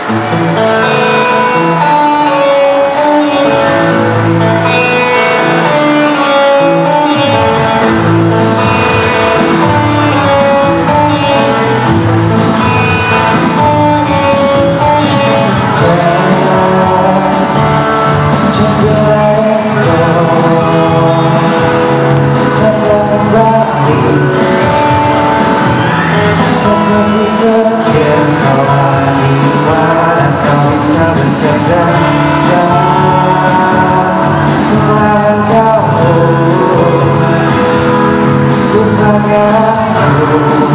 Seperti sedia kau hadir dan kau bisa berjaga dan kau kebahagiaanku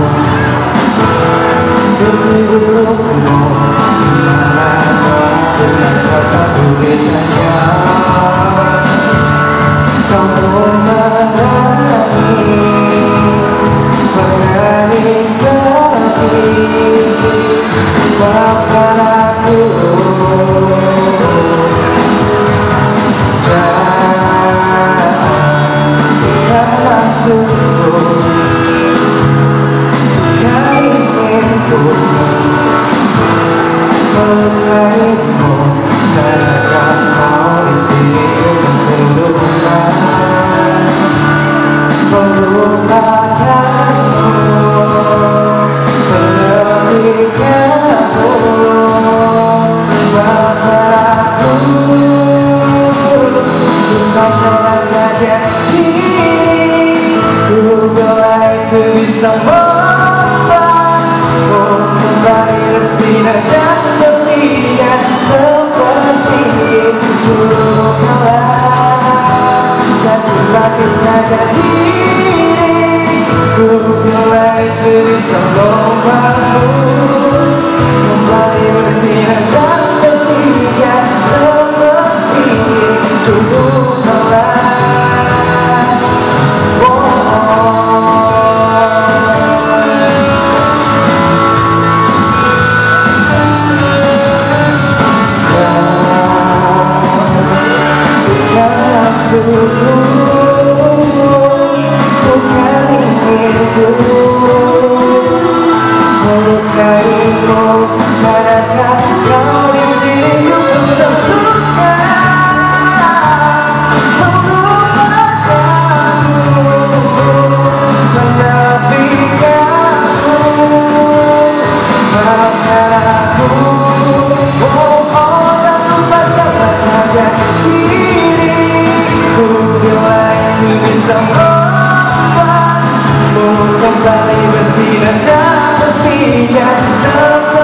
demi burukmu dimana kau dengan kata tulis saja kau menangis maafkan aku jangan sungguh kali inginku melukaimu sadarkan kau di sini untuk bisa membuatmu kembali bersinar dan berhijau seperti dulu kala. Jadilah kisah diriku kembali bisa membuatmu kembali bersinar dan berhijau seperti dulu kala. Melukaimu, sadarkan kau di sini untuk terluka, melupakanmu, menafikanmu. Maafkan aku, oh jangan lupakanlah saja diriku bila itu bisa membuatmu kembali bersinar dan berhijau.